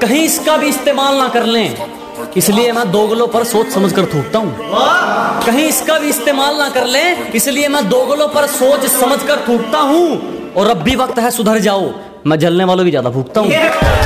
कहीं इसका भी इस्तेमाल ना कर लें, इसलिए मैं दोगलों पर सोच समझ कर थूकता हूँ। कहीं इसका भी इस्तेमाल ना कर लें, इसलिए मैं दोगलों पर सोच समझ कर थूकता हूँ। और अब भी वक्त है सुधर जाओ, मैं जलने वालों की ज्यादा भूखता हूँ।